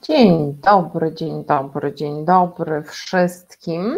Dzień dobry wszystkim.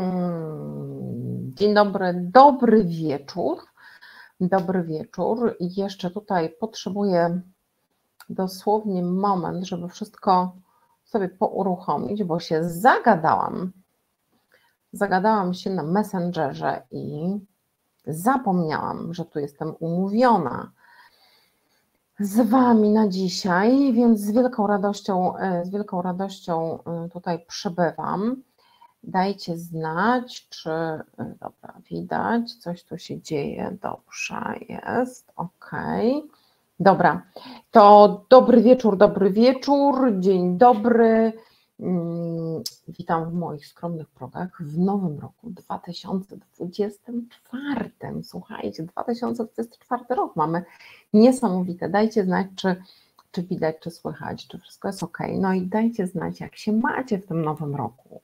Dzień dobry, dobry wieczór. Dobry wieczór. I jeszcze tutaj potrzebuję dosłownie moment, żeby wszystko sobie pouruchomić, bo się zagadałam. Zagadałam się na Messengerze i zapomniałam, że tu jestem umówiona z Wami na dzisiaj, więc z wielką radością tutaj przybywam. Dajcie znać, czy dobra, widać, coś tu się dzieje, dobrze jest, ok. Dobra, to dobry wieczór, dzień dobry. Witam w moich skromnych progach w nowym roku 2024. Słuchajcie, 2024 rok mamy niesamowite. Dajcie znać, czy widać, czy słychać, czy wszystko jest ok. No i dajcie znać, jak się macie w tym nowym roku.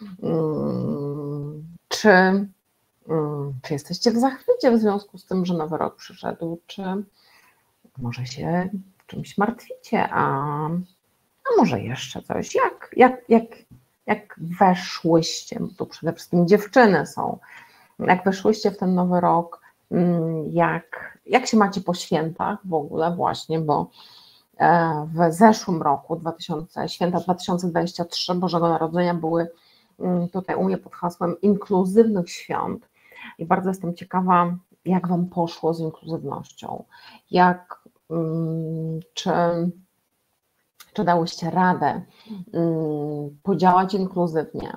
Czy jesteście w zachwycie w związku z tym, że nowy rok przyszedł, czy może się czymś martwicie, a może jeszcze coś. Jak weszłyście, tu przede wszystkim dziewczyny są, jak weszłyście w ten nowy rok, jak się macie po świętach w ogóle właśnie, bo w zeszłym roku, święta 2023 Bożego Narodzenia były tutaj u mnie pod hasłem inkluzywnych świąt i bardzo jestem ciekawa, jak Wam poszło z inkluzywnością, czy dałyście radę podziałać inkluzywnie,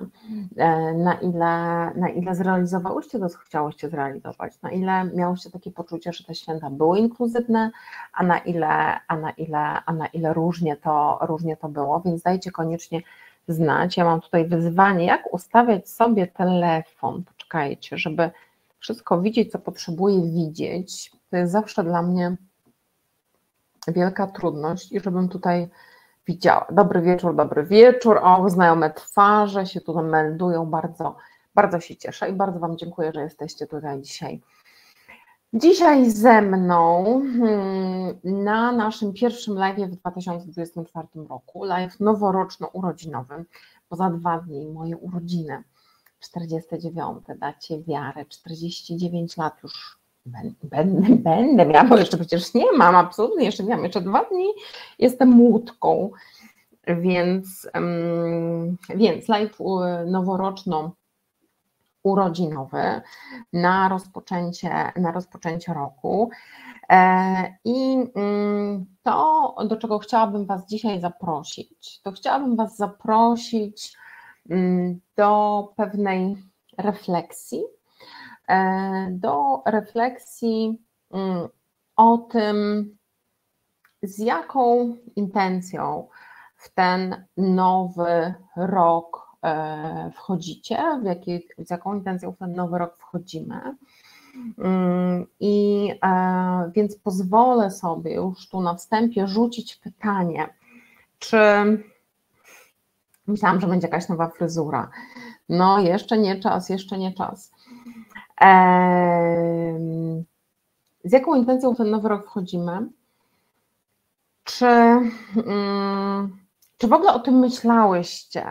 na ile zrealizowałyście to, co chciałyście zrealizować, na ile miałyście takie poczucie, że te święta były inkluzywne, a na ile różnie to było, więc dajcie koniecznie znać. Ja mam tutaj wyzwanie, jak ustawiać sobie telefon, poczekajcie, żeby wszystko widzieć, co potrzebuję widzieć. To jest zawsze dla mnie wielka trudność i żebym tutaj widziała. Dobry wieczór, o, znajome twarze się tutaj meldują, bardzo się cieszę i bardzo Wam dziękuję, że jesteście tutaj dzisiaj ze mną na naszym pierwszym live'ie w 2024 roku, live noworoczno-urodzinowym, bo za 2 dni moje urodziny, 49, dacie wiarę, 49 lat już będę miała, bo jeszcze przecież nie mam, absolutnie jeszcze nie mam, jeszcze 2 dni jestem młódką, więc live noworoczno-urodzinowy na rozpoczęcie roku. I to, do czego chciałabym Was dzisiaj zaprosić, to chciałabym Was zaprosić do pewnej refleksji, o tym, z jaką intencją w ten nowy rok wchodzicie, z jaką intencją w ten nowy rok wchodzimy. I więc pozwolę sobie już tu na wstępie rzucić pytanie, czy myślałam, że będzie jakaś nowa fryzura. No jeszcze nie czas. Z jaką intencją w ten nowy rok wchodzimy? Czy w ogóle o tym myślałyście?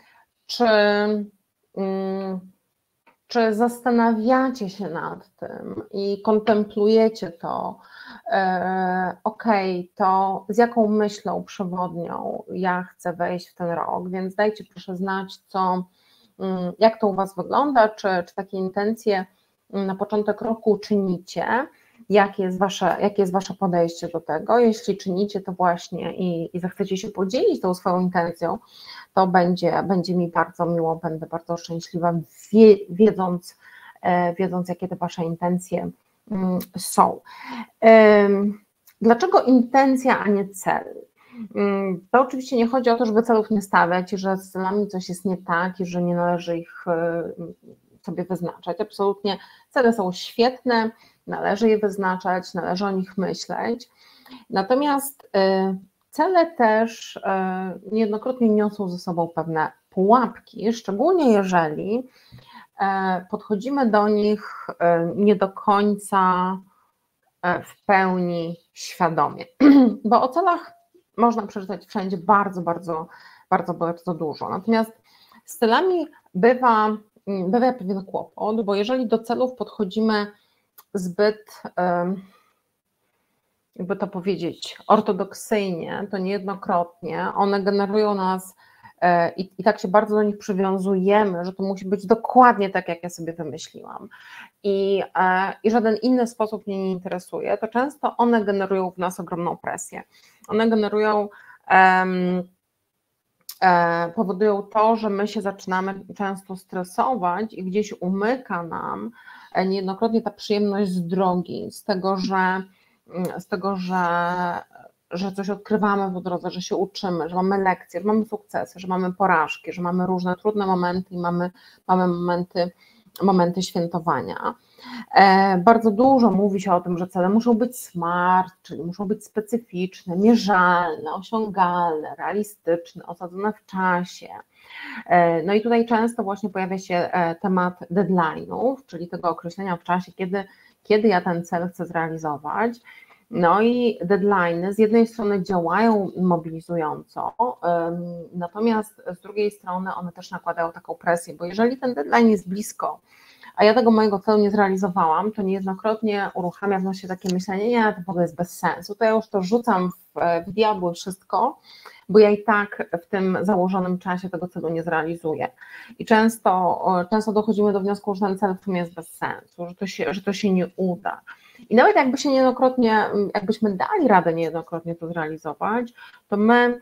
Czy zastanawiacie się nad tym i kontemplujecie to? To z jaką myślą przewodnią ja chcę wejść w ten rok, więc dajcie proszę znać, jak to u Was wygląda, czy takie intencje na początek roku czynicie, jakie jest Wasze podejście do tego. Jeśli czynicie to właśnie i zechcecie się podzielić tą swoją intencją, to będzie mi bardzo miło, będę bardzo szczęśliwa, wiedząc jakie te Wasze intencje są. Dlaczego intencja, a nie cel? To oczywiście nie chodzi o to, żeby celów nie stawiać i że z celami coś jest nie tak i że nie należy ich sobie wyznaczać. Absolutnie cele są świetne, należy je wyznaczać, należy o nich myśleć. Natomiast cele też niejednokrotnie niosą ze sobą pewne pułapki, szczególnie jeżeli podchodzimy do nich nie do końca w pełni świadomie. Bo o celach można przeczytać wszędzie bardzo, bardzo, bardzo, bardzo dużo. Natomiast z celami bywa pewien kłopot, bo jeżeli do celów podchodzimy zbyt, jakby to powiedzieć, ortodoksyjnie, to niejednokrotnie one generują nas i tak się bardzo do nich przywiązujemy, że to musi być dokładnie tak, jak ja sobie wymyśliłam. I żaden inny sposób mnie nie interesuje, to często one generują w nas ogromną presję. One generują, powodują to, że my się zaczynamy często stresować i gdzieś umyka nam niejednokrotnie ta przyjemność z drogi, z tego, że coś odkrywamy po drodze, że się uczymy, że mamy lekcje, że mamy sukcesy, że mamy porażki, że mamy różne trudne momenty i mamy momenty świętowania. Bardzo dużo mówi się o tym, że cele muszą być smart, czyli muszą być specyficzne, mierzalne, osiągalne, realistyczne, osadzone w czasie. No i tutaj często właśnie pojawia się temat deadline'ów, czyli tego określenia w czasie, kiedy ja ten cel chcę zrealizować. No i deadline'y z jednej strony działają mobilizująco, natomiast z drugiej strony one też nakładają taką presję, bo jeżeli ten deadline jest blisko, a ja tego mojego celu nie zrealizowałam, to niejednokrotnie uruchamia w nas się takie myślenie, nie, to w ogóle jest bez sensu, to ja już to rzucam w diabły wszystko, bo ja i tak w tym założonym czasie tego celu nie zrealizuję. I często dochodzimy do wniosku, że ten cel w sumie jest bez sensu, że to się nie uda. I nawet jakbyśmy dali radę niejednokrotnie to zrealizować, to my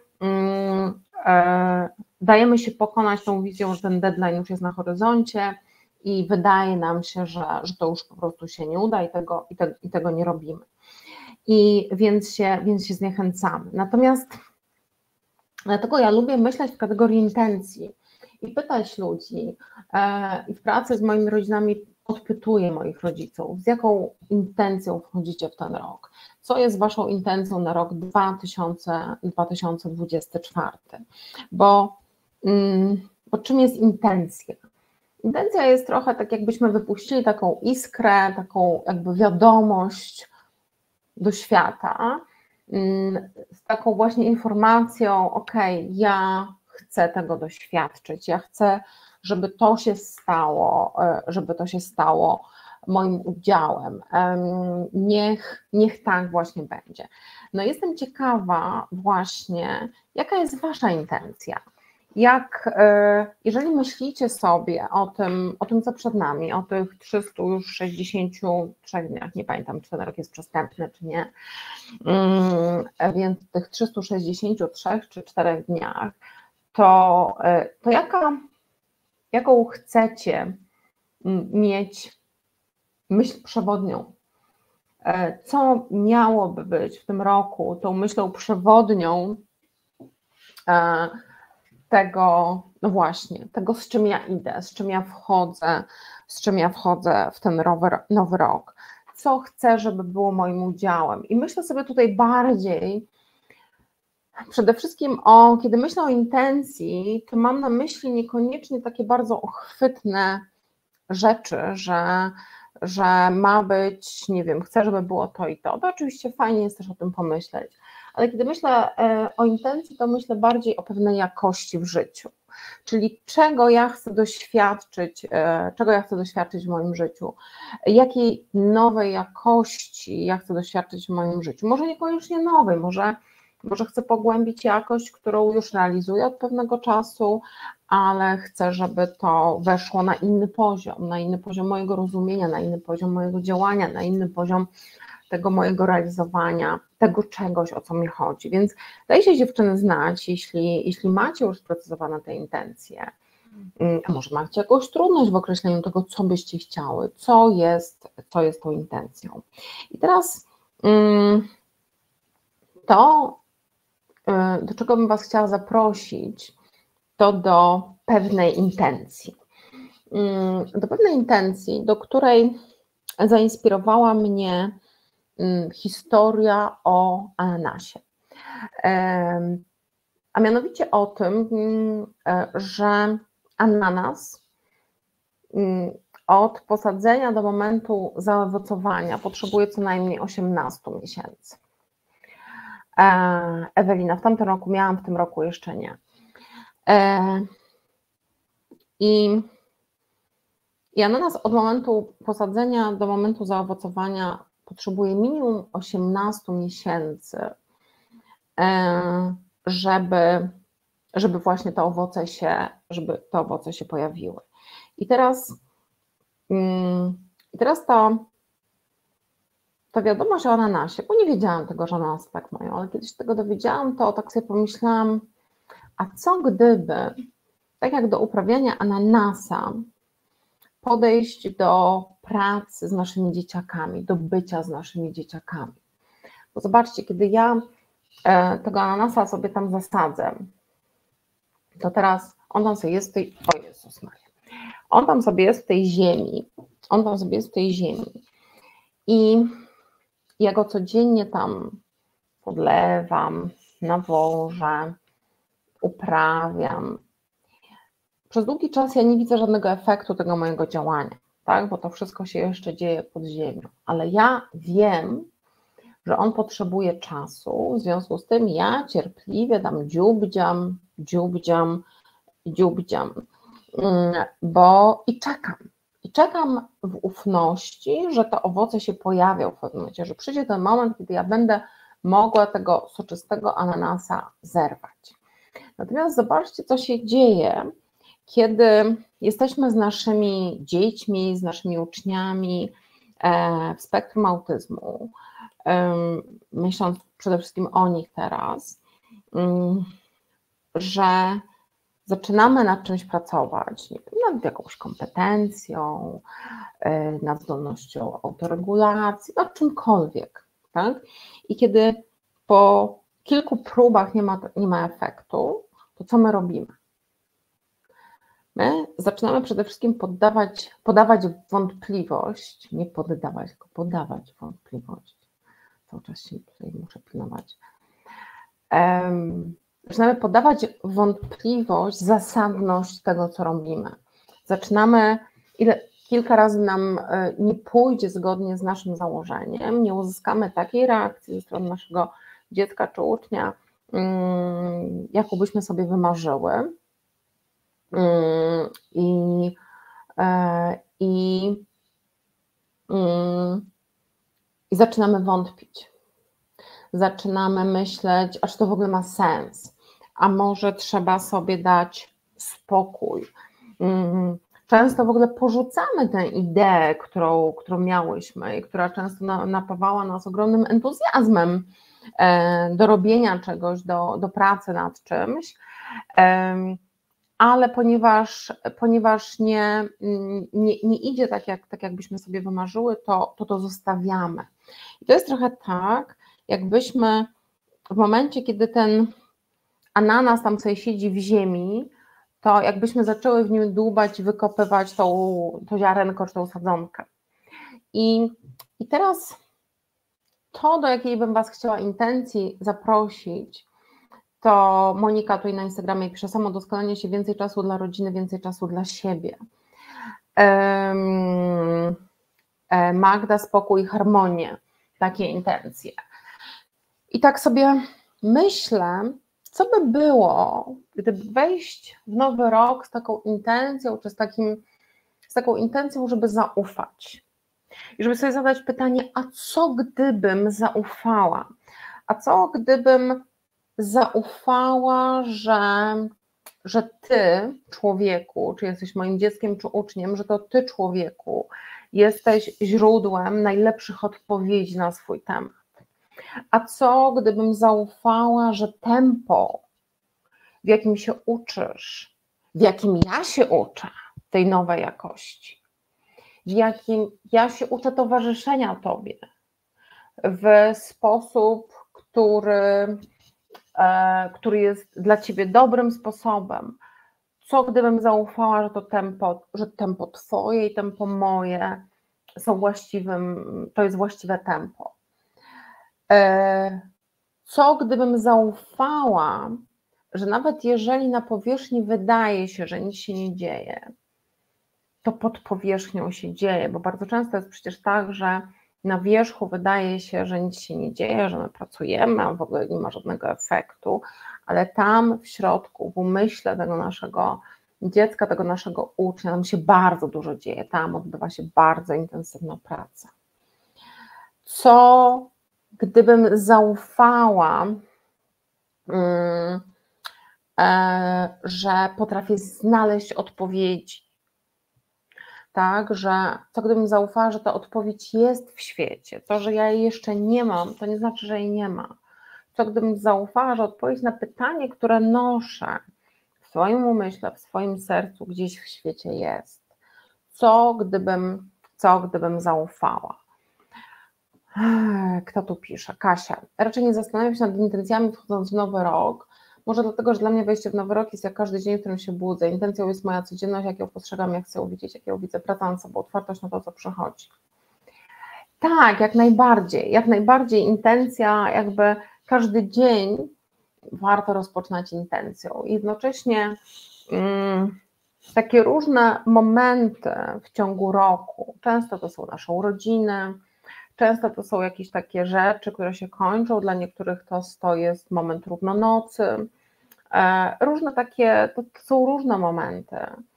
dajemy się pokonać tą wizją, że ten deadline już jest na horyzoncie i wydaje nam się, że to już po prostu się nie uda i tego nie robimy. I więc się zniechęcamy. Natomiast dlatego ja lubię myśleć w kategorii intencji i pytać ludzi, i w pracy z moimi rodzinami odpytuję moich rodziców, z jaką intencją wchodzicie w ten rok, co jest waszą intencją na rok 2024, bo czym jest intencja? Intencja jest trochę tak, jakbyśmy wypuścili taką iskrę, taką jakby wiadomość do świata, z taką właśnie informacją, ok, ja chcę tego doświadczyć, ja chcę, żeby to się stało moim udziałem, niech tak właśnie będzie. No jestem ciekawa właśnie, jaka jest wasza intencja. Jeżeli myślicie sobie o tym, co przed nami, o tych 363 dniach, nie pamiętam, czy ten rok jest przestępny, czy nie, więc tych 363 czy 4 dniach, to jaką chcecie mieć myśl przewodnią? Co miałoby być w tym roku tą myślą przewodnią tego, no właśnie, tego, z czym ja idę, z czym ja wchodzę w ten nowy rok, co chcę, żeby było moim udziałem. I myślę sobie tutaj bardziej, przede wszystkim kiedy myślę o intencji, to mam na myśli niekoniecznie takie bardzo ochwytne rzeczy, że ma być, nie wiem, chcę, żeby było to i to. To oczywiście fajnie jest też o tym pomyśleć, ale kiedy myślę o intencji, to myślę bardziej o pewnej jakości w życiu, czyli czego ja chcę doświadczyć w moim życiu, jakiej nowej jakości ja chcę doświadczyć w moim życiu, może niekoniecznie nowej, może chcę pogłębić jakość, którą już realizuję od pewnego czasu, ale chcę, żeby to weszło na inny poziom mojego rozumienia, na inny poziom mojego działania, na inny poziom tego mojego realizowania, tego czegoś, o co mi chodzi. Więc dajcie dziewczyny znać, jeśli macie już sprecyzowane te intencje, a może macie jakąś trudność w określeniu tego, co byście chciały, co jest tą intencją. I teraz to, do czego bym was chciała zaprosić, to do pewnej intencji. Do której zainspirowała mnie historia o ananasie. A mianowicie o tym, że ananas od posadzenia do momentu zaowocowania potrzebuje co najmniej 18 miesięcy. Ewelina, w tamtym roku miałam, w tym roku jeszcze nie. I ananas od momentu posadzenia do momentu zaowocowania potrzebuje minimum 18 miesięcy, żeby właśnie te owoce się pojawiły. I teraz ta wiadomość o ananasie, bo nie wiedziałam tego, że ananasy tak mają, ale kiedyś tego dowiedziałam, to tak sobie pomyślałam, a co gdyby, tak jak do uprawiania ananasa, podejść do pracy z naszymi dzieciakami, do bycia z naszymi dzieciakami. Bo zobaczcie, kiedy ja tego ananasa sobie tam zasadzę, to teraz on tam sobie jest w tej, o Jezus Maria, on tam sobie jest w tej ziemi, i ja go codziennie tam podlewam, nawożę, uprawiam. Przez długi czas ja nie widzę żadnego efektu tego mojego działania, tak? Bo to wszystko się jeszcze dzieje pod ziemią, ale ja wiem, że on potrzebuje czasu, w związku z tym ja cierpliwie tam dziubdziam, bo i czekam w ufności, że te owoce się pojawią w pewnym momencie, że przyjdzie ten moment, kiedy ja będę mogła tego soczystego ananasa zerwać. Natomiast zobaczcie, co się dzieje, kiedy jesteśmy z naszymi dziećmi, z naszymi uczniami w spektrum autyzmu, myśląc przede wszystkim o nich teraz, że zaczynamy nad czymś pracować, nad jakąś kompetencją, nad zdolnością autoregulacji, nad czymkolwiek, tak? I kiedy po kilku próbach nie ma efektu, to co my robimy? My zaczynamy przede wszystkim podawać wątpliwość, nie poddawać, tylko podawać wątpliwość. Cały czas się tutaj muszę pilnować. Zaczynamy podawać wątpliwość, zasadność tego, co robimy. Zaczynamy, kilka razy nam nie pójdzie zgodnie z naszym założeniem, nie uzyskamy takiej reakcji ze strony naszego dziecka czy ucznia, jaką byśmy sobie wymarzyły. I zaczynamy wątpić. Zaczynamy myśleć, a czy to w ogóle ma sens, a może trzeba sobie dać spokój. Często w ogóle porzucamy tę ideę, którą miałyśmy i która często napawała nas ogromnym entuzjazmem do robienia czegoś, do pracy nad czymś, ale ponieważ nie idzie tak jakbyśmy sobie wymarzyły, to zostawiamy. I to jest trochę tak, jakbyśmy w momencie, kiedy ten ananas tam sobie siedzi w ziemi, to jakbyśmy zaczęły w nim dłubać, wykopywać to ziarenko czy tą sadzonkę. I teraz to, do jakiej bym Was chciała intencji zaprosić, to Monika tutaj na Instagramie pisze: samodoskonalenie się, więcej czasu dla rodziny, więcej czasu dla siebie. Magda, spokój, harmonię, takie intencje. I tak sobie myślę, co by było, gdyby wejść w nowy rok z taką intencją, czy z taką intencją, żeby zaufać. I żeby sobie zadać pytanie, a co gdybym zaufała? A co gdybym zaufała, że Ty, człowieku, czy jesteś moim dzieckiem, czy uczniem, że to Ty, człowieku, jesteś źródłem najlepszych odpowiedzi na swój temat. A co gdybym zaufała, że tempo, w jakim się uczysz, w jakim ja się uczę tej nowej jakości, w jakim ja się uczę towarzyszenia Tobie w sposób, który jest dla Ciebie dobrym sposobem. Co gdybym zaufała, że tempo Twoje i tempo moje to jest właściwe tempo. Co gdybym zaufała, że nawet jeżeli na powierzchni wydaje się, że nic się nie dzieje, to pod powierzchnią się dzieje, bo bardzo często jest przecież tak, że na wierzchu wydaje się, że nic się nie dzieje, że my pracujemy, a w ogóle nie ma żadnego efektu, ale tam w środku, w umyśle tego naszego dziecka, tego naszego ucznia, tam się bardzo dużo dzieje, tam odbywa się bardzo intensywna praca. Co gdybym zaufała, że potrafię znaleźć odpowiedzi, tak, że co gdybym zaufała, że ta odpowiedź jest w świecie, to, że ja jej jeszcze nie mam, to nie znaczy, że jej nie ma. Co gdybym zaufała, że odpowiedź na pytanie, które noszę w swoim umyśle, w swoim sercu gdzieś w świecie jest. Co gdybym zaufała? Kto tu pisze? Kasia. Raczej nie zastanawiam się nad intencjami wchodząc w nowy rok. Może dlatego, że dla mnie wejście w nowy rok jest jak każdy dzień, w którym się budzę. Intencją jest moja codzienność, jak ją postrzegam, jak chcę ją widzieć, jak ją widzę, praca nad sobą, otwartość na to, co przychodzi. Tak, jak najbardziej intencja, jakby każdy dzień warto rozpoczynać intencją. Jednocześnie takie różne momenty w ciągu roku, często to są nasze urodziny, często to są jakieś takie rzeczy, które się kończą, dla niektórych to jest moment równonocy, różne takie, to są różne momenty,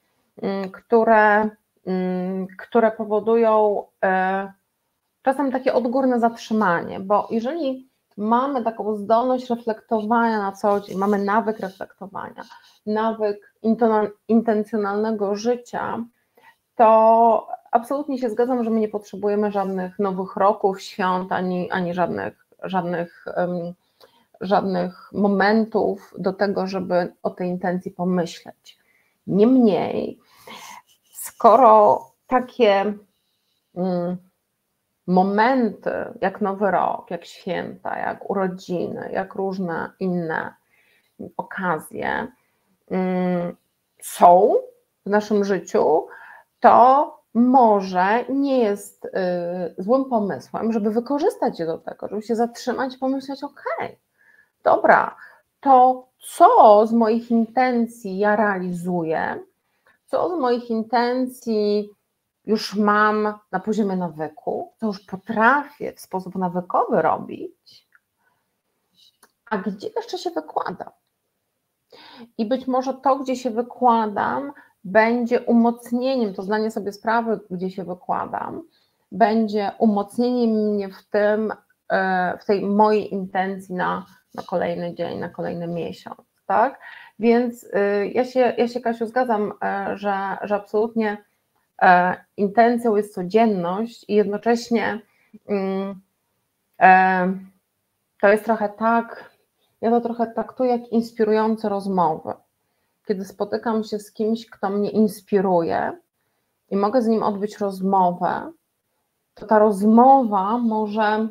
które powodują czasem takie odgórne zatrzymanie, bo jeżeli mamy taką zdolność reflektowania na co dzień, mamy nawyk reflektowania, nawyk intencjonalnego życia, to absolutnie się zgadzam, że my nie potrzebujemy żadnych nowych roków, świąt, ani żadnych momentów do tego, żeby o tej intencji pomyśleć. Niemniej, skoro takie momenty jak Nowy Rok, jak święta, jak urodziny, jak różne inne okazje są w naszym życiu, to może nie jest złym pomysłem, żeby wykorzystać je do tego, żeby się zatrzymać i pomyśleć, okej, dobra, to co z moich intencji ja realizuję, co z moich intencji już mam na poziomie nawyku, co już potrafię w sposób nawykowy robić, a gdzie jeszcze się wykładam. I być może to, gdzie się wykładam, będzie umocnieniem, to zdanie sobie sprawy, gdzie się wykładam, będzie umocnieniem mnie w tej mojej intencji na kolejny dzień, na kolejny miesiąc, tak? Więc ja się Kasiu zgadzam, że absolutnie intencją jest codzienność i jednocześnie to jest trochę tak, ja to trochę traktuję jak inspirujące rozmowy. Kiedy spotykam się z kimś, kto mnie inspiruje i mogę z nim odbyć rozmowę, to ta rozmowa może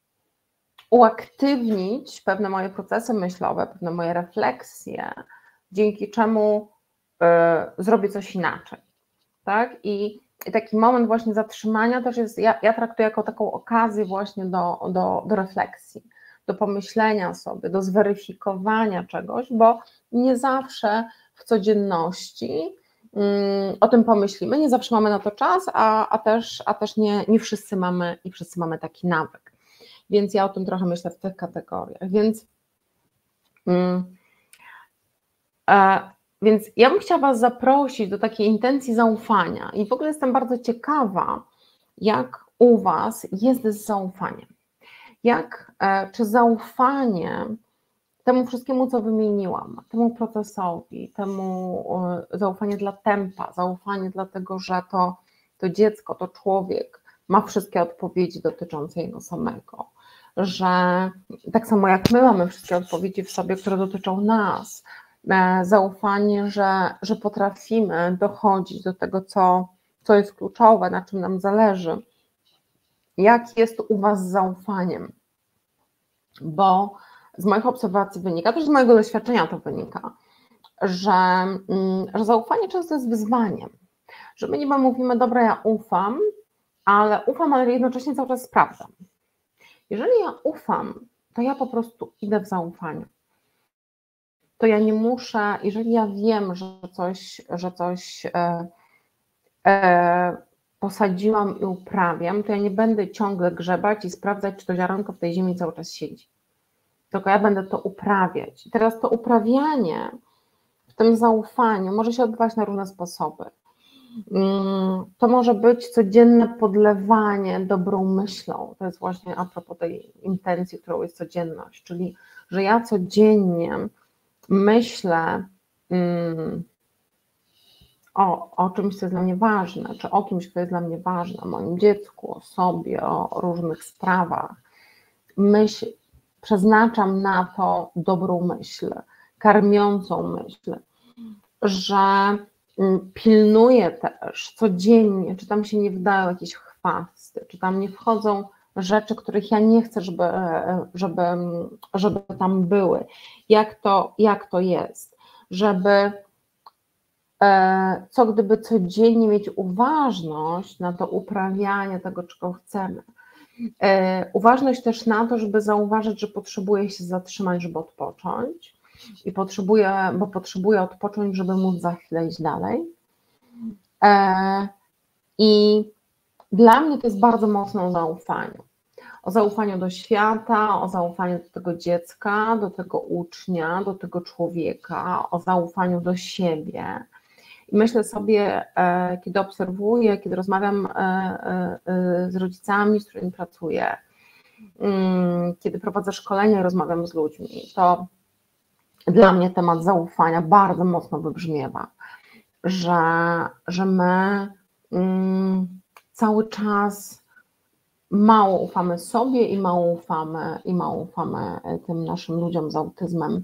uaktywnić pewne moje procesy myślowe, pewne moje refleksje, dzięki czemu zrobię coś inaczej. Tak? I taki moment właśnie zatrzymania też jest, ja traktuję jako taką okazję właśnie do refleksji, do pomyślenia sobie, do zweryfikowania czegoś, bo nie zawsze w codzienności o tym pomyślimy, nie zawsze mamy na to czas, a też nie wszyscy mamy taki nawyk. Więc ja o tym trochę myślę w tych kategoriach. Więc ja bym chciała Was zaprosić do takiej intencji zaufania i w ogóle jestem bardzo ciekawa, jak u Was jest z zaufaniem. Czy zaufanie temu wszystkiemu, co wymieniłam, temu procesowi, zaufanie dla tempa, zaufanie dlatego, że to dziecko, to człowiek ma wszystkie odpowiedzi dotyczące jego samego, że tak samo jak my mamy wszystkie odpowiedzi w sobie, które dotyczą nas, zaufanie, że potrafimy dochodzić do tego, co jest kluczowe, na czym nam zależy. Jak jest u Was z zaufaniem? Bo z moich obserwacji wynika, też z mojego doświadczenia to wynika, że zaufanie często jest wyzwaniem, że my niby mówimy, dobra, ja ufam, ale jednocześnie cały czas sprawdzam. Jeżeli ja ufam, to ja po prostu idę w zaufaniu. To ja nie muszę, jeżeli ja wiem, że coś posadziłam i uprawiam, to ja nie będę ciągle grzebać i sprawdzać, czy to ziarenko w tej ziemi cały czas siedzi. Tylko ja będę to uprawiać. I teraz to uprawianie w tym zaufaniu może się odbywać na różne sposoby. To może być codzienne podlewanie dobrą myślą. To jest właśnie a propos tej intencji, którą jest codzienność, czyli że ja codziennie myślę o czymś, co jest dla mnie ważne, czy o kimś, kto jest dla mnie ważny, o moim dziecku, o sobie, o różnych sprawach. Przeznaczam na to dobrą myśl, karmiącą myśl, że pilnuję też codziennie, czy tam się nie wdają jakieś chwasty, czy tam nie wchodzą rzeczy, których ja nie chcę, żeby tam były. Jak to jest, żeby co gdyby codziennie mieć uważność na to uprawianie tego, czego chcemy. Uważność też na to, żeby zauważyć, że potrzebuję się zatrzymać, żeby odpocząć i potrzebuję odpocząć, żeby móc za chwilę iść dalej. I dla mnie to jest bardzo mocno o zaufaniu. O zaufaniu do świata, o zaufaniu do tego dziecka, do tego ucznia, do tego człowieka, o zaufaniu do siebie. I myślę sobie, kiedy obserwuję, kiedy rozmawiam z rodzicami, z którymi pracuję, kiedy prowadzę szkolenia i rozmawiam z ludźmi, to dla mnie temat zaufania bardzo mocno wybrzmiewa, że my cały czas mało ufamy sobie i mało ufamy tym naszym ludziom z autyzmem,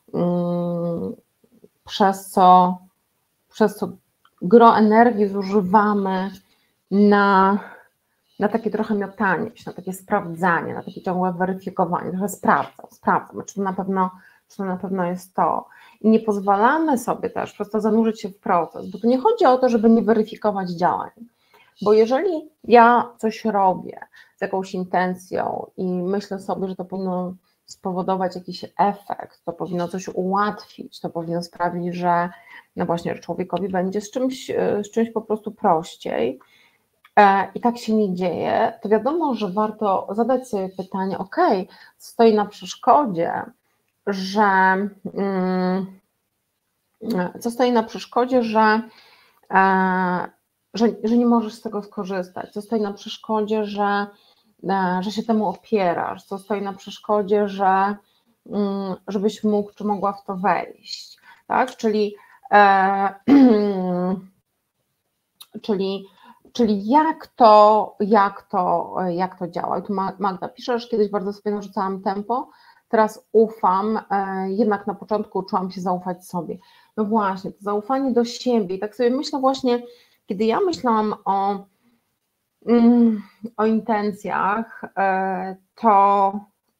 przez co gro energii zużywamy na takie trochę miotanie się, na takie sprawdzanie, na takie ciągłe weryfikowanie, trochę sprawdzam, czy to na pewno jest to. I nie pozwalamy sobie też przez to zanurzyć się w proces, bo tu nie chodzi o to, żeby nie weryfikować działań, bo jeżeli ja coś robię z jakąś intencją i myślę sobie, że to powinno spowodować jakiś efekt, to powinno coś ułatwić, to powinno sprawić, że no właśnie, że człowiekowi będzie z czymś po prostu prościej i tak się nie dzieje, to wiadomo, że warto zadać sobie pytanie, stoi na przeszkodzie, że nie możesz z tego skorzystać, co stoi na przeszkodzie, że się temu opierasz, co stoi na przeszkodzie, żebyś mógł czy mogła w to wejść, tak? Czyli jak to działa? I tu Magda pisze, że kiedyś bardzo sobie narzucałam tempo, teraz ufam, jednak na początku uczyłam się zaufać sobie. No właśnie, to zaufanie do siebie. I tak sobie myślę właśnie, kiedy ja myślałam o intencjach, to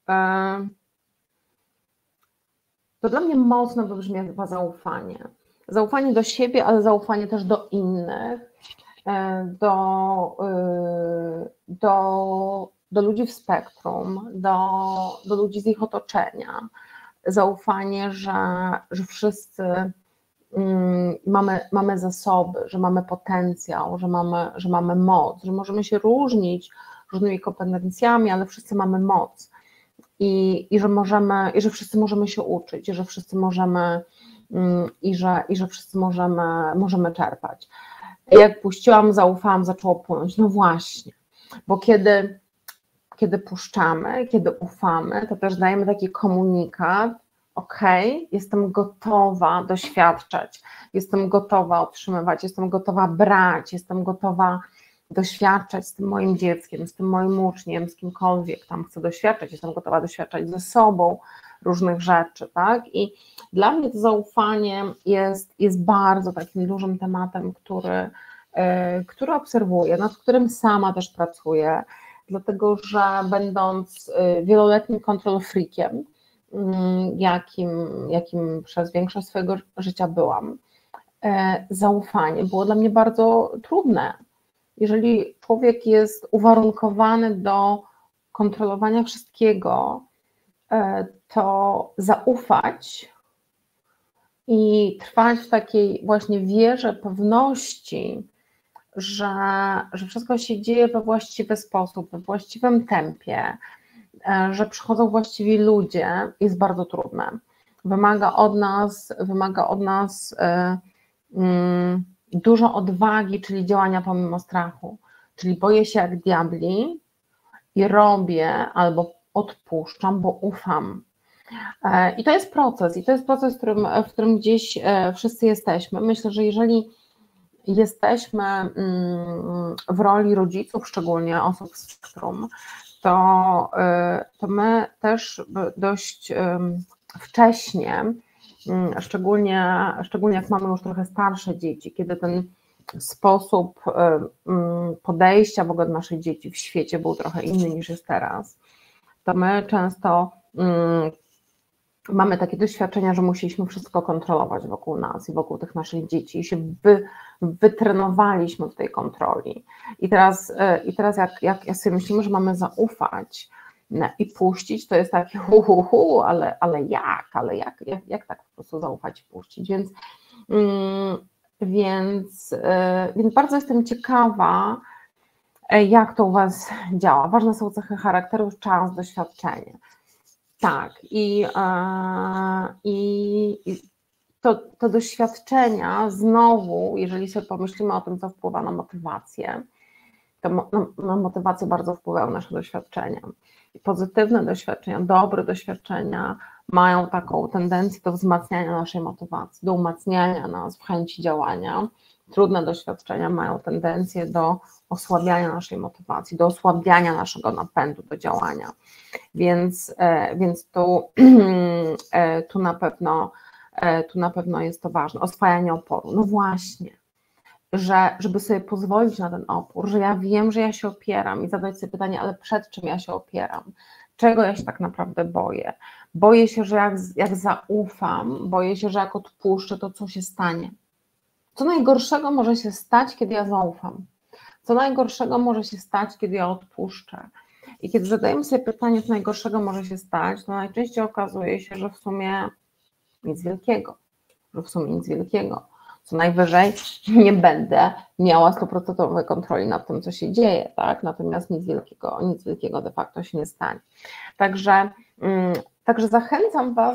dla mnie mocno wybrzmiewa zaufanie. Zaufanie do siebie, ale zaufanie też do innych, do ludzi w spektrum, do ludzi z ich otoczenia. Zaufanie, że wszyscy mamy zasoby, że mamy potencjał, że mamy moc, że możemy się różnić różnymi kompetencjami, ale wszyscy mamy moc i że wszyscy możemy się uczyć, że wszyscy możemy że wszyscy możemy czerpać. Jak puściłam, zaufałam, zaczęło płynąć. No właśnie, bo kiedy puszczamy, kiedy ufamy, to też dajemy taki komunikat, jestem gotowa doświadczać, jestem gotowa otrzymywać, jestem gotowa brać, jestem gotowa doświadczać z tym moim dzieckiem, z tym moim uczniem, z kimkolwiek tam chcę doświadczać, jestem gotowa doświadczać ze sobą różnych rzeczy, tak? I dla mnie to zaufanie jest bardzo takim dużym tematem, który obserwuję, nad którym sama też pracuję, dlatego że będąc wieloletnim control freakiem, jakim przez większość swojego życia byłam, zaufanie było dla mnie bardzo trudne. Jeżeli człowiek jest uwarunkowany do kontrolowania wszystkiego, to zaufać i trwać w takiej właśnie wierze, pewności, że wszystko się dzieje we właściwy sposób, we właściwym tempie, że przychodzą właściwi ludzie, jest bardzo trudne. Wymaga od nas dużo odwagi, czyli działania pomimo strachu. Czyli boję się jak diabli i robię albo odpuszczam, bo ufam. I to jest proces, w którym gdzieś wszyscy jesteśmy. Myślę, że jeżeli jesteśmy w roli rodziców, szczególnie osób z spektrum, to my też dość wcześnie, szczególnie jak mamy już trochę starsze dzieci, kiedy ten sposób podejścia w ogóle do naszych dzieci w świecie był trochę inny niż jest teraz, to my często mamy takie doświadczenia, że musieliśmy wszystko kontrolować wokół nas i wokół tych naszych dzieci i się wytrenowaliśmy w tej kontroli. I teraz jak sobie myślimy, że mamy zaufać i puścić, to jest takie ale jak tak po prostu zaufać i puścić, więc bardzo jestem ciekawa, jak to u Was działa. Ważne są cechy charakteru, czas, doświadczenie. Tak, i to doświadczenia znowu, jeżeli sobie pomyślimy o tym, co wpływa na motywację, to na motywację bardzo wpływają nasze doświadczenia. I pozytywne doświadczenia, dobre doświadczenia mają taką tendencję do wzmacniania naszej motywacji, do umacniania nas w chęci działania. Trudne doświadczenia mają tendencję do osłabiania naszej motywacji, do osłabiania naszego napędu do działania. Więc tu na pewno jest to ważne. Oswajanie oporu. No właśnie, żeby sobie pozwolić na ten opór, że ja wiem, że ja się opieram i zadać sobie pytanie, ale przed czym ja się opieram? Czego ja się tak naprawdę boję? Boję się, że jak zaufam, boję się, że jak odpuszczę, to co się stanie? Co najgorszego może się stać, kiedy ja zaufam? Co najgorszego może się stać, kiedy ja odpuszczę? I kiedy zadajemy sobie pytanie, co najgorszego może się stać, to najczęściej okazuje się, że w sumie nic wielkiego, Co najwyżej nie będę miała 100% kontroli nad tym, co się dzieje, tak? Natomiast nic wielkiego de facto się nie stanie. Także zachęcam Was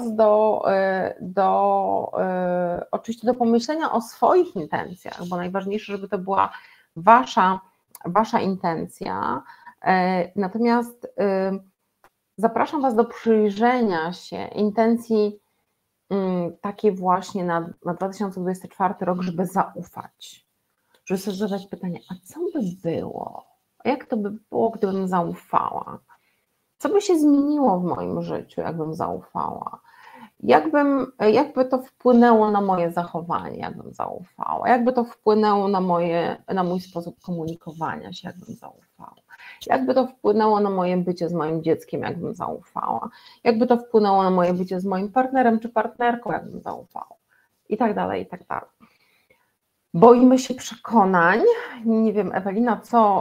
oczywiście do pomyślenia o swoich intencjach, bo najważniejsze, żeby to była Wasza intencja. Natomiast zapraszam Was do przyjrzenia się intencji takiej właśnie na 2024 rok, żeby zaufać, żeby sobie zadać pytanie, a co by było? Jak to by było, gdybym zaufała? Co by się zmieniło w moim życiu, jakbym zaufała? Jakby to wpłynęło na moje zachowanie, jakbym zaufała? Jakby to wpłynęło na mój sposób komunikowania się, jakbym zaufała? Jakby to wpłynęło na moje bycie z moim dzieckiem, jakbym zaufała? Jakby to wpłynęło na moje bycie z moim partnerem czy partnerką, jakbym zaufała? I tak dalej, i tak dalej. Boimy się przekonań. Nie wiem, Ewelina, co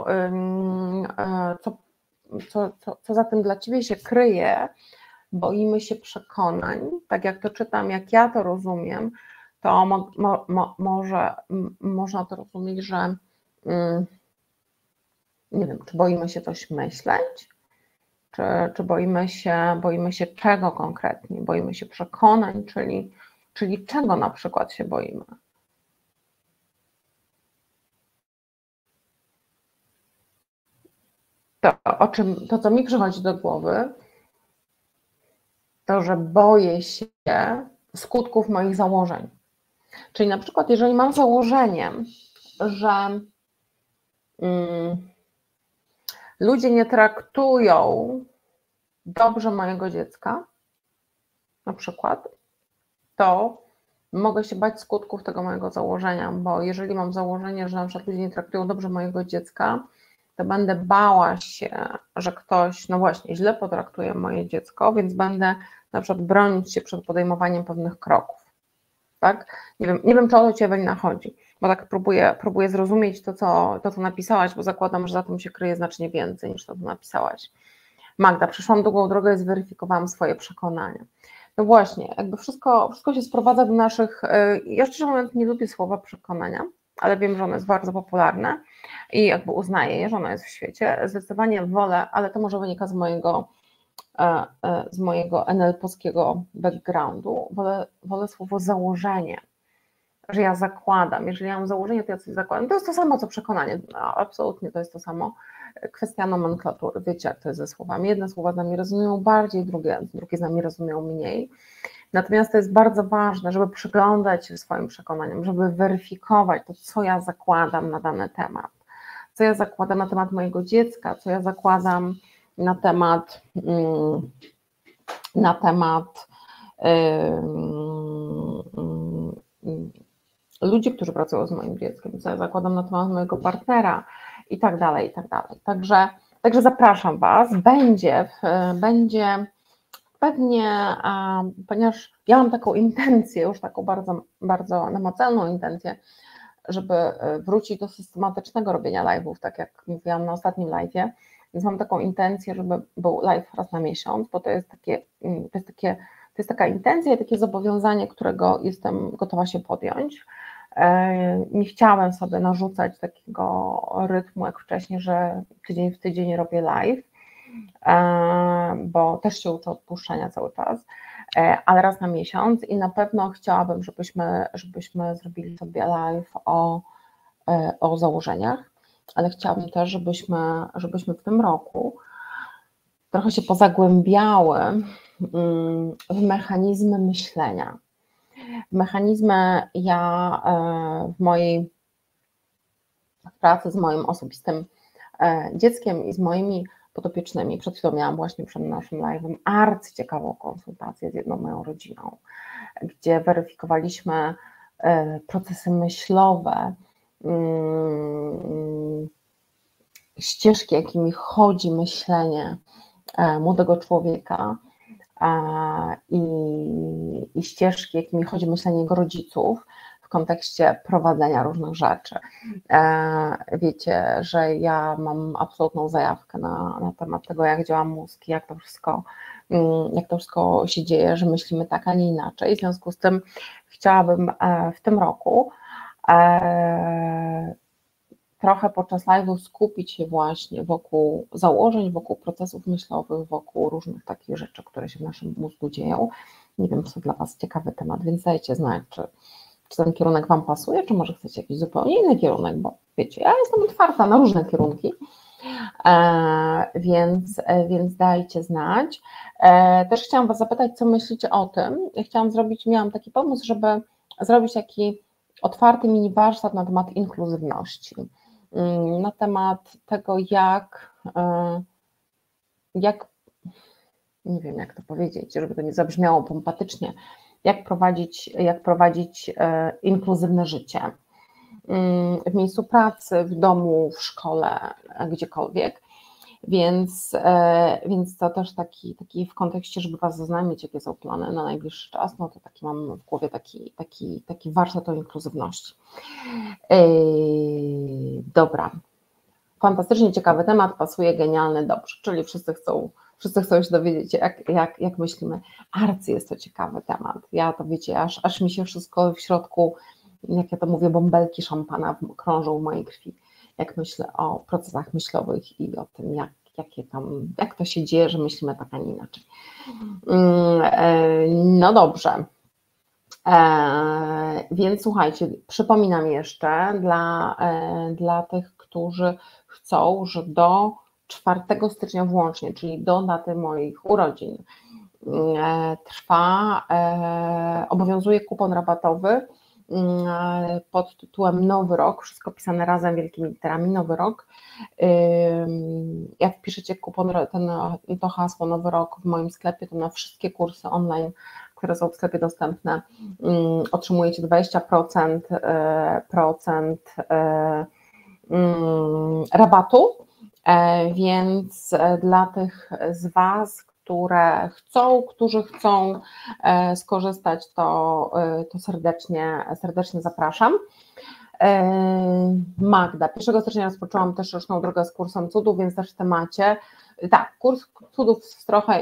za tym dla Ciebie się kryje? Boimy się przekonań, tak jak to czytam, jak ja to rozumiem, to można to rozumieć, że nie wiem, czy boimy się coś myśleć, czy boimy się czego konkretnie? Boimy się przekonań, czyli czego na przykład się boimy? To, co mi przychodzi do głowy, to, że boję się skutków moich założeń. Czyli na przykład, jeżeli mam założenie, że ludzie nie traktują dobrze mojego dziecka, na przykład, to mogę się bać skutków tego mojego założenia, bo jeżeli mam założenie, że na przykład ludzie nie traktują dobrze mojego dziecka, to będę bała się, że ktoś, no właśnie, źle potraktuje moje dziecko, więc będę na przykład bronić się przed podejmowaniem pewnych kroków. Tak? Nie wiem, czy o to Ci, Ewelina, chodzi, bo tak próbuję zrozumieć to, co napisałaś, bo zakładam, że za tym się kryje znacznie więcej niż to, co napisałaś. Magda, przeszłam długą drogę i zweryfikowałam swoje przekonania. No właśnie, jakby wszystko się sprowadza do naszych, ja szczerze mówiąc nie lubię słowa przekonania, ale wiem, że ono jest bardzo popularne i jakby uznaję je, że ono jest w świecie. Zdecydowanie wolę, ale to może wynika z mojego NLP-owskiego backgroundu, wolę słowo założenie, że ja zakładam. Jeżeli ja mam założenie, to ja coś zakładam. To jest to samo, co przekonanie. No, absolutnie to jest to samo. Kwestia nomenklatury. Wiecie, jak to jest ze słowami. Jedne słowa z nami rezonują bardziej, drugie z nami rezonują mniej. Natomiast to jest bardzo ważne, żeby przyglądać się swoim przekonaniom, żeby weryfikować to, co ja zakładam na dany temat. Co ja zakładam na temat mojego dziecka, co ja zakładam na temat ludzi, którzy pracują z moim dzieckiem, co ja zakładam na temat mojego partnera i tak dalej, i tak dalej. Także zapraszam Was, będzie pewnie, ponieważ ja mam taką intencję, już taką bardzo, bardzo namacalną intencję, żeby wrócić do systematycznego robienia live'ów, tak jak mówiłam na ostatnim live'ie, więc mam taką intencję, żeby był live raz na miesiąc, bo to jest taka intencja i takie zobowiązanie, którego jestem gotowa się podjąć. Nie chciałem sobie narzucać takiego rytmu jak wcześniej, że tydzień w tydzień robię live, bo też się uczę odpuszczania cały czas, ale raz na miesiąc i na pewno chciałabym, żebyśmy zrobili sobie live o założeniach, ale chciałabym też, żebyśmy w tym roku trochę się pozagłębiały w mechanizmy myślenia. Ja w mojej pracy z moim osobistym dzieckiem i z moimi podopiecznymi, przed chwilą miałam właśnie przed naszym live'em arcyciekawą konsultację z jedną moją rodziną, gdzie weryfikowaliśmy procesy myślowe, ścieżki, jakimi chodzi myślenie młodego człowieka i ścieżki, jakimi chodzi myślenie jego rodziców w kontekście prowadzenia różnych rzeczy. Wiecie, że ja mam absolutną zajawkę na temat tego, jak działa mózg, jak to wszystko się dzieje, że myślimy tak, a nie inaczej. W związku z tym chciałabym w tym roku trochę podczas live'u skupić się właśnie wokół założeń, wokół procesów myślowych, wokół różnych takich rzeczy, które się w naszym mózgu dzieją. Nie wiem, czy to dla Was ciekawy temat, więc dajcie znać, czy ten kierunek Wam pasuje, czy może chcecie jakiś zupełnie inny kierunek, bo wiecie, ja jestem otwarta na różne kierunki, więc dajcie znać. Też chciałam Was zapytać, co myślicie o tym. Miałam taki pomysł, żeby zrobić taki otwarty mini warsztat na temat inkluzywności, na temat tego, jak nie wiem, jak to powiedzieć, żeby to nie zabrzmiało pompatycznie, jak prowadzić inkluzywne życie w miejscu pracy, w domu, w szkole, gdziekolwiek. Więc to też taki w kontekście, żeby Was zaznamić, jakie są plany na najbliższy czas, no to taki mam w głowie taki warsztat o inkluzywności. Dobra, fantastycznie ciekawy temat, pasuje, genialny, dobrze, czyli wszyscy chcą się dowiedzieć, jak myślimy. Jest to ciekawy temat. Ja to wiecie, aż mi się wszystko w środku, jak ja to mówię, bąbelki szampana krążą w mojej krwi, jak myślę o procesach myślowych i o tym, jak to się dzieje, że myślimy tak, a nie inaczej. No dobrze. Więc słuchajcie, przypominam jeszcze dla tych, którzy chcą, że do 4 stycznia włącznie, czyli do daty moich urodzin, obowiązuje kupon rabatowy pod tytułem Nowy Rok, wszystko pisane razem wielkimi literami, Nowy Rok. Jak wpiszecie kupon, to hasło Nowy Rok w moim sklepie, to na wszystkie kursy online, które są w sklepie dostępne, otrzymujecie 20% rabatu, więc dla tych z Was, którzy chcą skorzystać, to serdecznie zapraszam. Magda, 1 stycznia rozpoczęłam też roczną drogę z kursem cudów, więc też w temacie. Tak, kurs cudów z trochę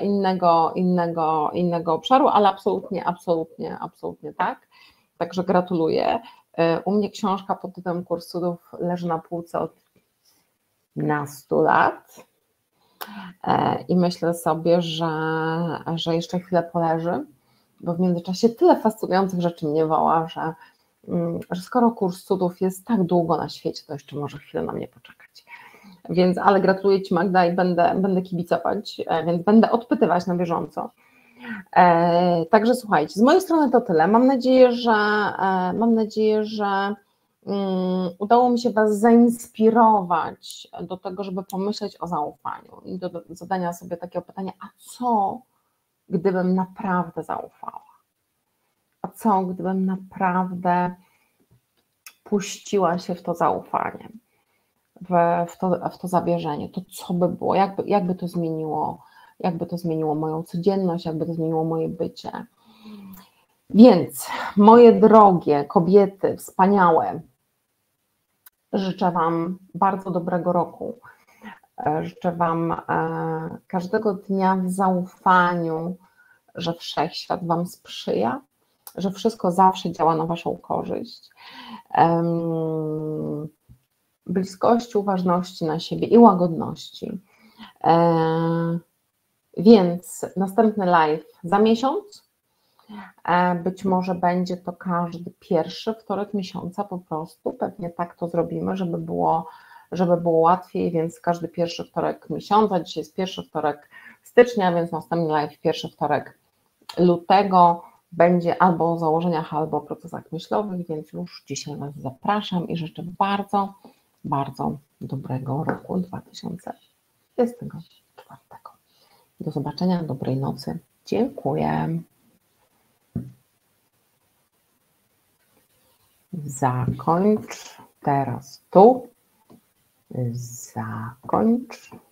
innego obszaru, ale absolutnie tak. Także gratuluję. U mnie książka pod tytułem Kurs Cudów leży na półce od 15 lat i myślę sobie, że jeszcze chwilę poleży, bo w międzyczasie tyle fascynujących rzeczy mnie woła, że skoro Kurs Cudów jest tak długo na świecie, to jeszcze może chwilę na mnie poczekać. Więc, ale gratuluję Ci, Magda, i będę kibicować, więc będę odpytywać na bieżąco. Także słuchajcie, z mojej strony to tyle. Mam nadzieję, że udało mi się Was zainspirować do tego, żeby pomyśleć o zaufaniu i do zadania sobie takiego pytania, a co gdybym naprawdę zaufała? A co gdybym naprawdę puściła się w to zaufanie, w to zawierzenie? To co by było? Jakby to zmieniło moją codzienność, jakby to zmieniło moje bycie? Więc moje drogie kobiety, wspaniałe, życzę Wam bardzo dobrego roku. Życzę Wam każdego dnia w zaufaniu, że Wszechświat Wam sprzyja, że wszystko zawsze działa na Waszą korzyść. Bliskości, uważności na siebie i łagodności. Więc następny live za miesiąc. Być może będzie to każdy pierwszy wtorek miesiąca po prostu. Pewnie tak to zrobimy, żeby było łatwiej, więc każdy pierwszy wtorek miesiąca. Dzisiaj jest pierwszy wtorek stycznia, więc następny live pierwszy wtorek lutego będzie albo o założeniach, albo o procesach myślowych, więc już dzisiaj Was zapraszam i życzę bardzo, bardzo dobrego roku 2024. Do zobaczenia, dobrej nocy. Dziękuję. Zakończ teraz tu. Zakończ.